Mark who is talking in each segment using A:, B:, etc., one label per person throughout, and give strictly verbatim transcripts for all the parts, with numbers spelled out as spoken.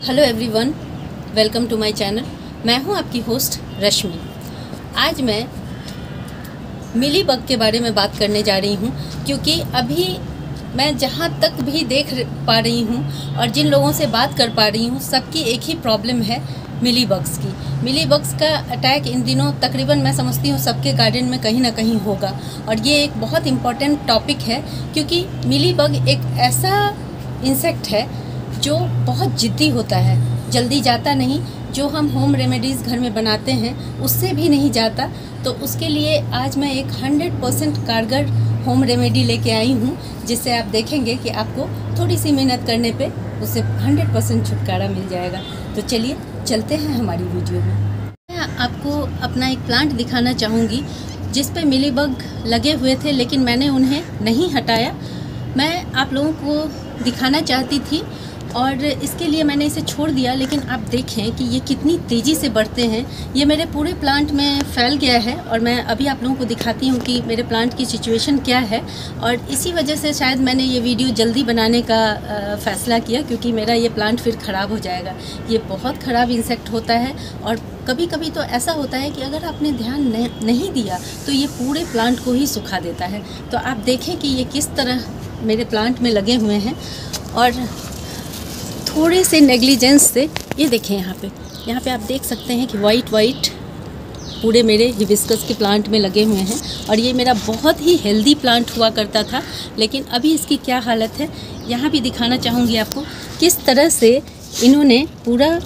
A: Hello everyone, welcome to my channel. मैं हूं आपकी होस्ट रश्मि। आज मैं मिली बग के बारे में बात करने जा रही हूं, क्योंकि अभी मैं जहां तक भी देख पा रही हूं और जिन लोगों से बात कर पा रही हूं, सबकी एक ही प्रॉब्लम है, मिली बग्स की। मिली बग्स का अटैक इन दिनों तकरीबन मैं समझती हूँ सबके गार्डन में कहीं ना कहीं होगा, और ये एक बहुत इम्पॉर्टेंट टॉपिक है, क्योंकि मिली बग एक ऐसा इंसेक्ट है जो बहुत जिद्दी होता है, जल्दी जाता नहीं। जो हम होम रेमेडीज़ घर में बनाते हैं उससे भी नहीं जाता। तो उसके लिए आज मैं एक हंड्रेड परसेंट कारगर होम रेमेडी लेके आई हूँ, जिससे आप देखेंगे कि आपको थोड़ी सी मेहनत करने पे उससे हंड्रेड परसेंट छुटकारा मिल जाएगा। तो चलिए चलते हैं हमारी वीडियो में। मैं आपको अपना एक प्लांट दिखाना चाहूँगी जिस पे मिली बग लगे हुए थे, लेकिन मैंने उन्हें नहीं हटाया। मैं आप लोगों को दिखाना चाहती थी और इसके लिए मैंने इसे छोड़ दिया, लेकिन आप देखें कि ये कितनी तेज़ी से बढ़ते हैं। ये मेरे पूरे प्लांट में फैल गया है और मैं अभी आप लोगों को दिखाती हूँ कि मेरे प्लांट की सिचुएशन क्या है। और इसी वजह से शायद मैंने ये वीडियो जल्दी बनाने का फ़ैसला किया, क्योंकि मेरा ये प्लांट फिर ख़राब हो जाएगा। ये बहुत ख़राब इंसेक्ट होता है और कभी कभी तो ऐसा होता है कि अगर आपने ध्यान नहीं दिया तो ये पूरे प्लांट को ही सुखा देता है। तो आप देखें कि ये किस तरह मेरे प्लांट में लगे हुए हैं, और थोड़े से नेग्लिजेंस से ये देखें यहाँ पे यहाँ पे आप देख सकते हैं कि वाइट वाइट पूरे मेरे हिबिस्कस के प्लांट में लगे हुए हैं। और ये मेरा बहुत ही हेल्दी प्लांट हुआ करता था, लेकिन अभी इसकी क्या हालत है यहाँ भी दिखाना चाहूँगी आपको, किस तरह से इन्होंने पूरा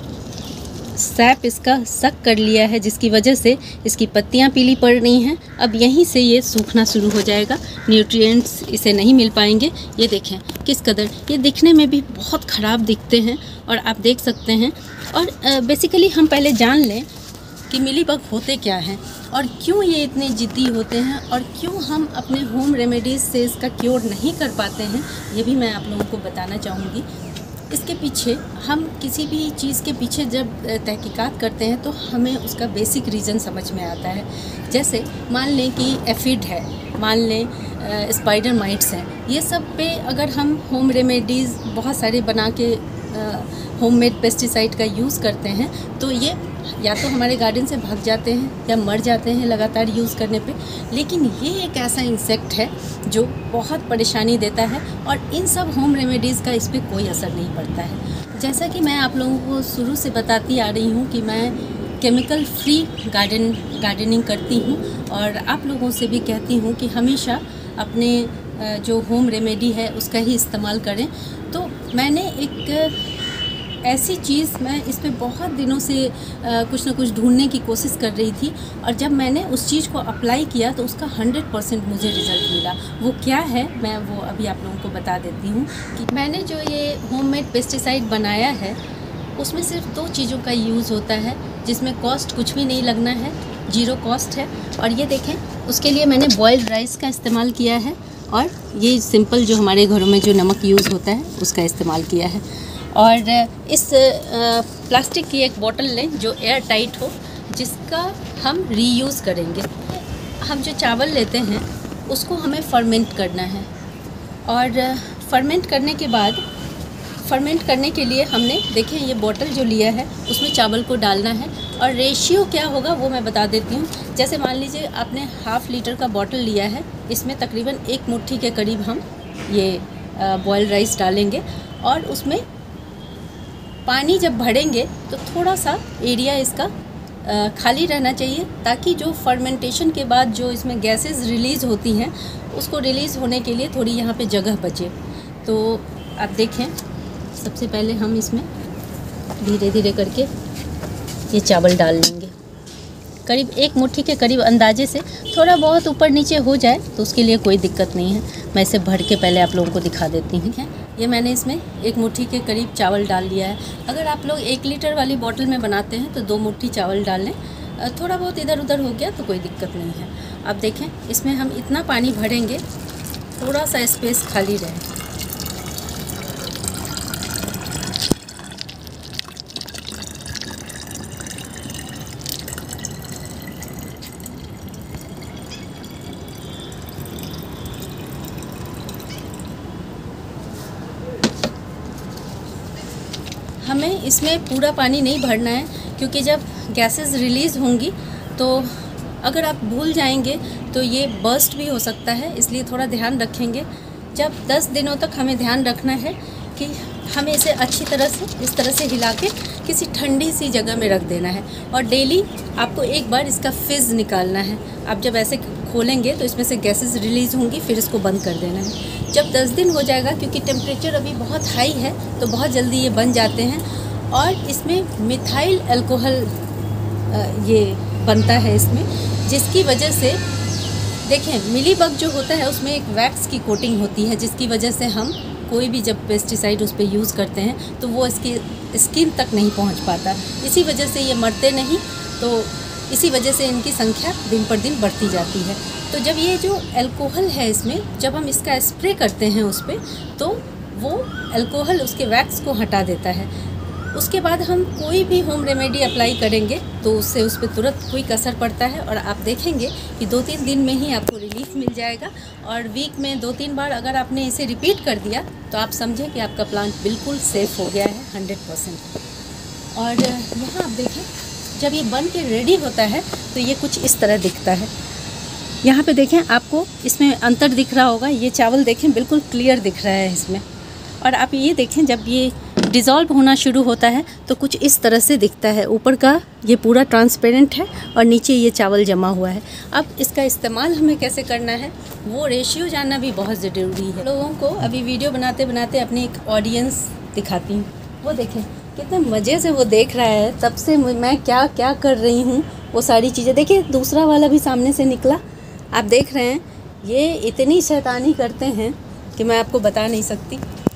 A: सैप इसका सक कर लिया है, जिसकी वजह से इसकी पत्तियां पीली पड़ रही हैं। अब यहीं से ये सूखना शुरू हो जाएगा, न्यूट्रिएंट्स इसे नहीं मिल पाएंगे। ये देखें किस कदर ये दिखने में भी बहुत ख़राब दिखते हैं, और आप देख सकते हैं। और बेसिकली हम पहले जान लें कि मिली बग होते क्या हैं और क्यों ये इतने जिद्दी होते हैं, और क्यों हम अपने होम रेमेडीज़ से इसका क्योर नहीं कर पाते हैं, ये भी मैं आप लोगों को बताना चाहूँगी। इसके पीछे हम किसी भी चीज़ के पीछे जब तहकीकात करते हैं तो हमें उसका बेसिक रीज़न समझ में आता है। जैसे मान लें कि एफिड है, मान लें स्पाइडर माइट्स हैं, ये सब पे अगर हम होम रेमेडीज़ बहुत सारे बना के होममेड पेस्टिसाइड का यूज़ करते हैं तो ये या तो हमारे गार्डन से भाग जाते हैं या मर जाते हैं लगातार यूज़ करने पे। लेकिन ये एक ऐसा इंसेक्ट है जो बहुत परेशानी देता है, और इन सब होम रेमेडीज़ का इस पर कोई असर नहीं पड़ता है। जैसा कि मैं आप लोगों को शुरू से बताती आ रही हूँ कि मैं केमिकल फ्री गार्डन गार्डनिंग करती हूँ, और आप लोगों से भी कहती हूँ कि हमेशा अपने जो होम रेमेडी है उसका ही इस्तेमाल करें। तो मैंने एक ऐसी चीज़, मैं इस पे बहुत दिनों से आ, कुछ ना कुछ ढूंढने की कोशिश कर रही थी, और जब मैंने उस चीज़ को अप्लाई किया तो उसका हंड्रेड परसेंट मुझे रिज़ल्ट मिला। वो क्या है मैं वो अभी आप लोगों को बता देती हूँ कि मैंने जो ये होममेड पेस्टिसाइड बनाया है उसमें सिर्फ दो चीज़ों का यूज़ होता है, जिसमें कॉस्ट कुछ भी नहीं लगना है, ज़ीरो कॉस्ट है। और ये देखें, उसके लिए मैंने बॉयल्ड राइस का इस्तेमाल किया है, और ये सिंपल जो हमारे घरों में जो नमक यूज़ होता है उसका इस्तेमाल किया है। और इस प्लास्टिक की एक बोतल लें जो एयर टाइट हो, जिसका हम रीयूज़ करेंगे। हम जो चावल लेते हैं उसको हमें फर्मेंट करना है, और फर्मेंट करने के बाद फर्मेंट करने के लिए हमने देखें ये बोतल जो लिया है उसमें चावल को डालना है, और रेशियो क्या होगा वो मैं बता देती हूँ। जैसे मान लीजिए आपने हाफ़ लीटर का बोतल लिया है, इसमें तकरीबन एक मुट्ठी के करीब हम ये बॉयल्ड राइस डालेंगे, और उसमें पानी जब भरेंगे तो थोड़ा सा एरिया इसका आ, खाली रहना चाहिए, ताकि जो फर्मेंटेशन के बाद जो इसमें गैसेस रिलीज़ होती हैं उसको रिलीज़ होने के लिए थोड़ी यहाँ पे जगह बचे। तो आप देखें, सबसे पहले हम इसमें धीरे धीरे करके ये चावल डाल लेंगे, करीब एक मुट्ठी के करीब अंदाजे से। थोड़ा बहुत ऊपर नीचे हो जाए तो उसके लिए कोई दिक्कत नहीं है, मैं इसे भर के पहले आप लोगों को दिखा देती हूँ। ये मैंने इसमें एक मुट्ठी के करीब चावल डाल लिया है। अगर आप लोग एक लीटर वाली बोतल में बनाते हैं तो दो मुट्ठी चावल डाल लें, थोड़ा बहुत इधर उधर हो गया तो कोई दिक्कत नहीं है। अब देखें, इसमें हम इतना पानी भरेंगे थोड़ा सा स्पेस खाली रहे। हमें इसमें पूरा पानी नहीं भरना है, क्योंकि जब गैसेस रिलीज़ होंगी तो अगर आप भूल जाएंगे तो ये बर्स्ट भी हो सकता है, इसलिए थोड़ा ध्यान रखेंगे। जब दस दिनों तक हमें ध्यान रखना है कि हमें इसे अच्छी तरह से इस तरह से हिला के किसी ठंडी सी जगह में रख देना है, और डेली आपको एक बार इसका फिज़ निकालना है। आप जब ऐसे खोलेंगे तो इसमें से गैसेस रिलीज़ होंगी, फिर इसको बंद कर देना है। जब दस दिन हो जाएगा, क्योंकि टेम्परेचर अभी बहुत हाई है तो बहुत जल्दी ये बन जाते हैं, और इसमें मिथाइल अल्कोहल ये बनता है इसमें, जिसकी वजह से देखें मिलीबग जो होता है उसमें एक वैक्स की कोटिंग होती है, जिसकी वजह से हम कोई भी जब पेस्टिसाइड उस पर यूज़ करते हैं तो वो इसकी स्किन तक नहीं पहुंच पाता। इसी वजह से ये मरते नहीं, तो इसी वजह से इनकी संख्या दिन पर दिन बढ़ती जाती है। तो जब ये जो अल्कोहल है इसमें, जब हम इसका स्प्रे करते हैं उस पर, तो वो अल्कोहल उसके वैक्स को हटा देता है। उसके बाद हम कोई भी होम रेमेडी अप्लाई करेंगे तो उससे उस पर तुरंत क्विक असर पड़ता है, और आप देखेंगे कि दो तीन दिन में ही आपको रिलीफ मिल जाएगा। और वीक में दो तीन बार अगर आपने इसे रिपीट कर दिया तो आप समझें कि आपका प्लांट बिल्कुल सेफ़ हो गया है हंड्रेड परसेंट। और यहाँ आप देखें, जब ये बन के रेडी होता है तो ये कुछ इस तरह दिखता है। यहाँ पे देखें, आपको इसमें अंतर दिख रहा होगा। ये चावल देखें बिल्कुल क्लियर दिख रहा है इसमें। और आप ये देखें, जब ये डिज़ोल्व होना शुरू होता है तो कुछ इस तरह से दिखता है। ऊपर का ये पूरा ट्रांसपेरेंट है और नीचे ये चावल जमा हुआ है। अब इसका इस्तेमाल हमें कैसे करना है, वो रेशियो जानना भी बहुत ज़रूरी है। लोगों को अभी वीडियो बनाते बनाते अपनी एक ऑडियंस दिखाती हूँ। वो देखें कितने मज़े से वो देख रहा है, तब से मैं क्या क्या कर रही हूँ वो सारी चीज़ें। देखिए दूसरा वाला भी सामने से निकला, आप देख रहे हैं। ये इतनी शैतानी करते हैं कि मैं आपको बता नहीं सकती।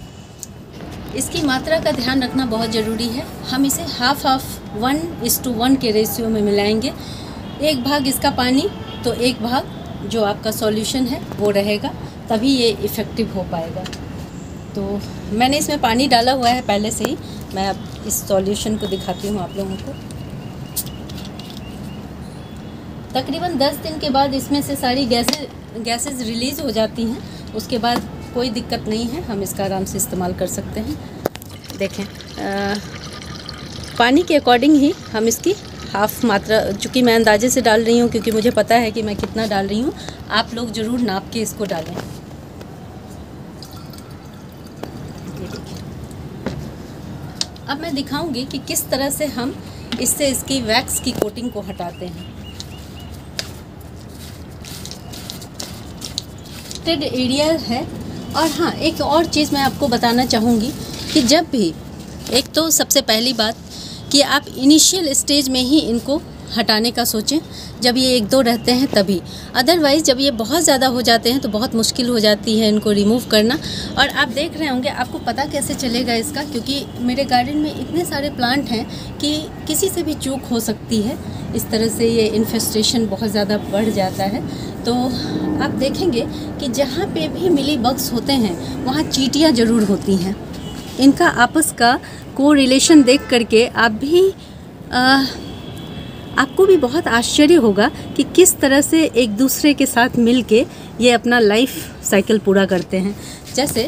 A: इसकी मात्रा का ध्यान रखना बहुत ज़रूरी है। हम इसे half half one is to one के रेशियो में मिलाएंगे। एक भाग इसका पानी तो एक भाग जो आपका सॉल्यूशन है वो रहेगा, तभी ये इफ़ेक्टिव हो पाएगा। तो मैंने इसमें पानी डाला हुआ है पहले से ही। मैं अब इस सॉल्यूशन को दिखाती हूँ आप लोगों को। तकरीबन दस दिन के बाद इसमें से सारी गैसें गैसेस रिलीज़ हो जाती हैं। उसके बाद कोई दिक्कत नहीं है, हम इसका आराम से इस्तेमाल कर सकते हैं। देखें आ, पानी के अकॉर्डिंग ही हम इसकी हाफ़ मात्रा, चूँकि मैं अंदाजे से डाल रही हूँ क्योंकि मुझे पता है कि मैं कितना डाल रही हूँ। आप लोग ज़रूर नाप के इसको डालें। अब मैं दिखाऊंगी कि किस तरह से हम इससे इसकी वैक्स की कोटिंग को हटाते हैं। एरिया है। और हाँ, एक और चीज़ मैं आपको बताना चाहूँगी कि जब भी, एक तो सबसे पहली बात कि आप इनिशियल स्टेज में ही इनको हटाने का सोचें, जब ये एक दो रहते हैं तभी। अदरवाइज़ जब ये बहुत ज़्यादा हो जाते हैं तो बहुत मुश्किल हो जाती है इनको रिमूव करना। और आप देख रहे होंगे, आपको पता कैसे चलेगा इसका, क्योंकि मेरे गार्डन में इतने सारे प्लांट हैं कि किसी से भी चूक हो सकती है। इस तरह से ये इन्फेस्टेशन बहुत ज़्यादा बढ़ जाता है। तो आप देखेंगे कि जहाँ पे भी मिली बग्स होते हैं वहाँ चींटियाँ ज़रूर होती हैं। इनका आपस का को रिलेशन देख करके आप भी आ, आपको भी बहुत आश्चर्य होगा कि किस तरह से एक दूसरे के साथ मिल के ये अपना लाइफ साइकिल पूरा करते हैं। जैसे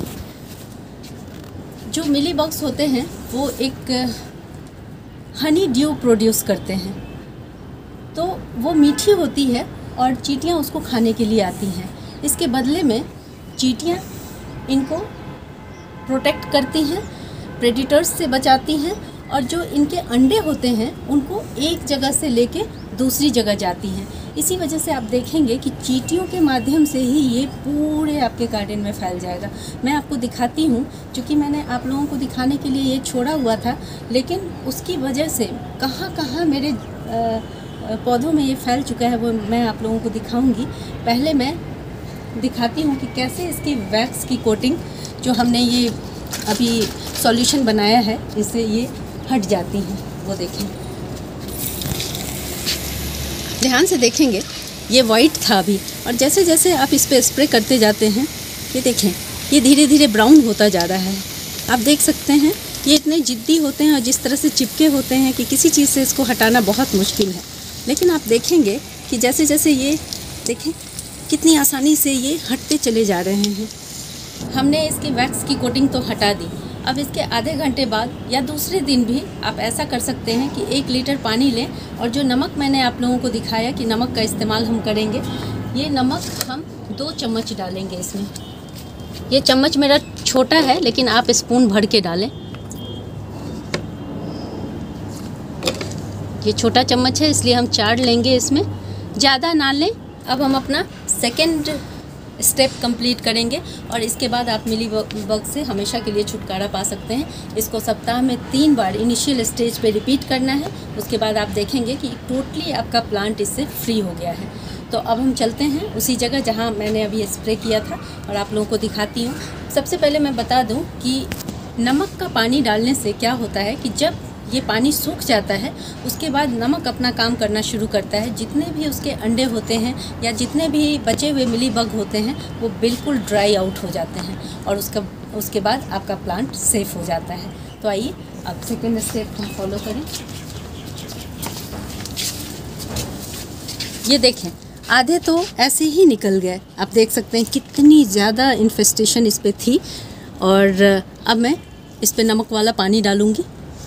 A: जो मिली बग्स होते हैं वो एक हनी ड्यू प्रोड्यूस करते हैं, तो वो मीठी होती है और चींटियाँ उसको खाने के लिए आती हैं। इसके बदले में चींटियाँ इनको प्रोटेक्ट करती हैं, प्रेडिटर्स से बचाती हैं, और जो इनके अंडे होते हैं उनको एक जगह से लेके दूसरी जगह जाती हैं। इसी वजह से आप देखेंगे कि चींटियों के माध्यम से ही ये पूरे आपके गार्डन में फैल जाएगा। मैं आपको दिखाती हूँ, क्योंकि मैंने आप लोगों को दिखाने के लिए ये छोड़ा हुआ था, लेकिन उसकी वजह से कहाँ कहाँ मेरे आ, पौधों में ये फैल चुका है वो मैं आप लोगों को दिखाऊंगी। पहले मैं दिखाती हूँ कि कैसे इसकी वैक्स की कोटिंग जो हमने ये अभी सॉल्यूशन बनाया है इससे ये हट जाती हैं। वो देखें, ध्यान से देखेंगे, ये वाइट था अभी, और जैसे जैसे आप इस पर स्प्रे करते जाते हैं ये देखें ये धीरे धीरे ब्राउन होता जा रहा है। आप देख सकते हैं ये इतने जिद्दी होते हैं और जिस तरह से चिपके होते हैं कि किसी चीज़ से इसको हटाना बहुत मुश्किल है। लेकिन आप देखेंगे कि जैसे जैसे ये देखें कितनी आसानी से ये हटते चले जा रहे हैं। हमने इसकी वैक्स की कोटिंग तो हटा दी, अब इसके आधे घंटे बाद या दूसरे दिन भी आप ऐसा कर सकते हैं कि एक लीटर पानी लें और जो नमक मैंने आप लोगों को दिखाया कि नमक का इस्तेमाल हम करेंगे, ये नमक हम दो चम्मच डालेंगे इसमें। ये चम्मच मेरा छोटा है लेकिन आप स्पून भर के डालें। ये छोटा चम्मच है इसलिए हम चार लेंगे, इसमें ज़्यादा ना लें। अब हम अपना सेकेंड स्टेप कंप्लीट करेंगे और इसके बाद आप मिली बग से हमेशा के लिए छुटकारा पा सकते हैं। इसको सप्ताह में तीन बार इनिशियल स्टेज पे रिपीट करना है। उसके बाद आप देखेंगे कि टोटली आपका प्लांट इससे फ्री हो गया है। तो अब हम चलते हैं उसी जगह जहां मैंने अभी स्प्रे किया था और आप लोगों को दिखाती हूँ। सबसे पहले मैं बता दूँ कि नमक का पानी डालने से क्या होता है कि जब ये पानी सूख जाता है उसके बाद नमक अपना काम करना शुरू करता है। जितने भी उसके अंडे होते हैं या जितने भी बचे हुए मिली बग होते हैं वो बिल्कुल ड्राई आउट हो जाते हैं और उसका उसके बाद आपका प्लांट सेफ हो जाता है। तो आइए अब सेकेंड स्टेप हम फॉलो करें। ये देखें, आधे तो ऐसे ही निकल गए। आप देख सकते हैं कितनी ज़्यादा इन्फेस्टेशन इस पर थी। और अब मैं इस पर नमक वाला पानी डालूँगी।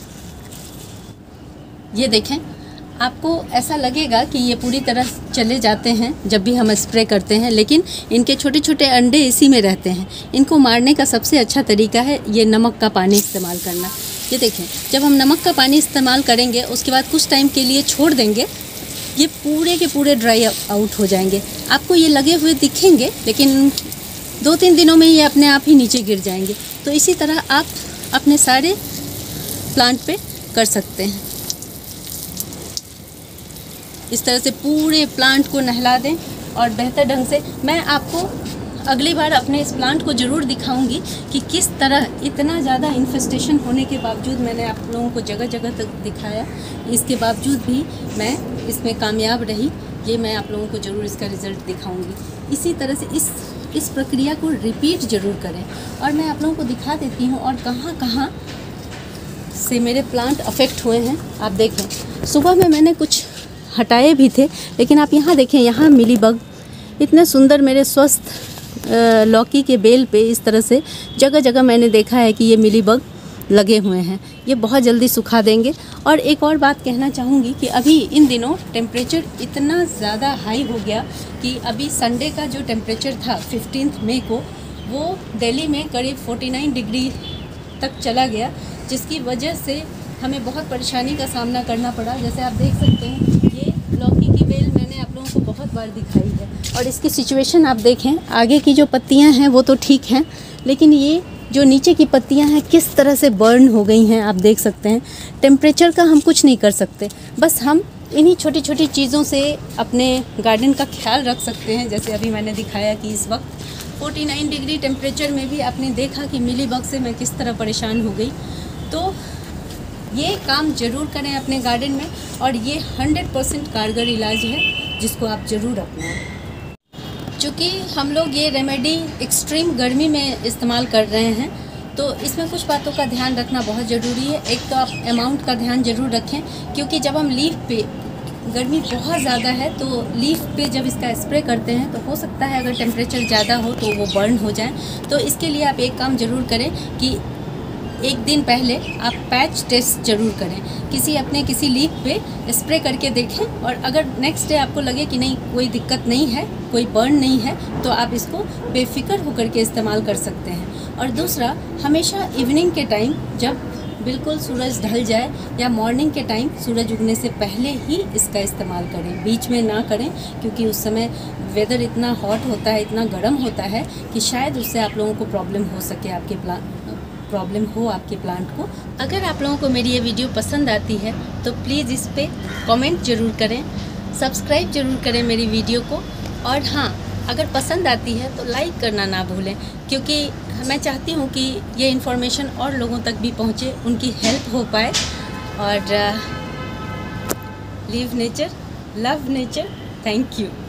A: ये देखें, आपको ऐसा लगेगा कि ये पूरी तरह चले जाते हैं जब भी हम स्प्रे करते हैं, लेकिन इनके छोटे छोटे अंडे इसी में रहते हैं। इनको मारने का सबसे अच्छा तरीका है ये नमक का पानी इस्तेमाल करना। ये देखें, जब हम नमक का पानी इस्तेमाल करेंगे उसके बाद कुछ टाइम के लिए छोड़ देंगे, ये पूरे के पूरे ड्राई आउट हो जाएंगे। आपको ये लगे हुए दिखेंगे लेकिन दो तीन दिनों में ये अपने आप ही नीचे गिर जाएंगे। तो इसी तरह आप अपने सारे प्लांट पे कर सकते हैं। इस तरह से पूरे प्लांट को नहला दें और बेहतर ढंग से। मैं आपको अगली बार अपने इस प्लांट को ज़रूर दिखाऊंगी कि किस तरह इतना ज़्यादा इन्फेस्टेशन होने के बावजूद मैंने आप लोगों को जगह जगह तक दिखाया, इसके बावजूद भी मैं इसमें कामयाब रही। ये मैं आप लोगों को ज़रूर इसका रिज़ल्ट दिखाऊंगी। इसी तरह से इस इस प्रक्रिया को रिपीट ज़रूर करें और मैं आप लोगों को दिखा देती हूँ और कहाँ कहाँ से मेरे प्लांट अफेक्ट हुए हैं। आप देखें, सुबह में मैंने कुछ हटाए भी थे लेकिन आप यहाँ देखें, यहाँ मिली बग इतने सुंदर मेरे स्वस्थ लौकी के बेल पे इस तरह से जगह जगह मैंने देखा है कि ये मिली बग लगे हुए हैं। ये बहुत जल्दी सुखा देंगे। और एक और बात कहना चाहूँगी कि अभी इन दिनों टेम्परेचर इतना ज़्यादा हाई हो गया कि अभी संडे का जो टेम्परेचर था फिफ्टींथ मई को, वो दिल्ली में करीब उनचास डिग्री तक चला गया, जिसकी वजह से हमें बहुत परेशानी का सामना करना पड़ा। जैसे आप देख सकते हैं, ये लौकी की बेल मैंने आप लोगों को बहुत बार दिखाई है और इसकी सिचुएशन आप देखें, आगे की जो पत्तियां हैं वो तो ठीक हैं लेकिन ये जो नीचे की पत्तियां हैं किस तरह से बर्न हो गई हैं। आप देख सकते हैं, टेम्परेचर का हम कुछ नहीं कर सकते, बस हम इन्हीं छोटी छोटी चीज़ों से अपने गार्डन का ख्याल रख सकते हैं। जैसे अभी मैंने दिखाया कि इस वक्त उनचास डिग्री टेम्परेचर में भी आपने देखा कि मिली बग से मैं किस तरह परेशान हो गई। तो ये काम ज़रूर करें अपने गार्डन में और ये सौ परसेंट कारगर इलाज है जिसको आप ज़रूर अपनाएं। चूँकि हम लोग ये रेमेडी एक्सट्रीम गर्मी में इस्तेमाल कर रहे हैं तो इसमें कुछ बातों का ध्यान रखना बहुत ज़रूरी है। एक तो आप अमाउंट का ध्यान ज़रूर रखें, क्योंकि जब हम लीफ पे, गर्मी बहुत ज़्यादा है तो लीफ पे जब इसका स्प्रे करते हैं तो हो सकता है अगर टेम्परेचर ज़्यादा हो तो वो बर्न हो जाए। तो इसके लिए आप एक काम ज़रूर करें कि एक दिन पहले आप पैच टेस्ट ज़रूर करें, किसी अपने किसी लीफ पे स्प्रे करके देखें और अगर नेक्स्ट डे आपको लगे कि नहीं कोई दिक्कत नहीं है, कोई बर्न नहीं है, तो आप इसको बेफिक्र होकर के इस्तेमाल कर सकते हैं। और दूसरा, हमेशा इवनिंग के टाइम जब बिल्कुल सूरज ढल जाए या मॉर्निंग के टाइम सूरज उगने से पहले ही इसका इस्तेमाल करें, बीच में ना करें, क्योंकि उस समय वेदर इतना हॉट होता है, इतना गर्म होता है कि शायद उससे आप लोगों को प्रॉब्लम हो सके, आपके प्लांट प्रॉब्लम हो आपके प्लांट को। अगर आप लोगों को मेरी ये वीडियो पसंद आती है तो प्लीज़ इस पर कमेंट ज़रूर करें, सब्सक्राइब ज़रूर करें मेरी वीडियो को। और हाँ, अगर पसंद आती है तो लाइक करना ना भूलें, क्योंकि मैं चाहती हूँ कि ये इन्फॉर्मेशन और लोगों तक भी पहुँचे, उनकी हेल्प हो पाए। और live nature, love nature, thank you.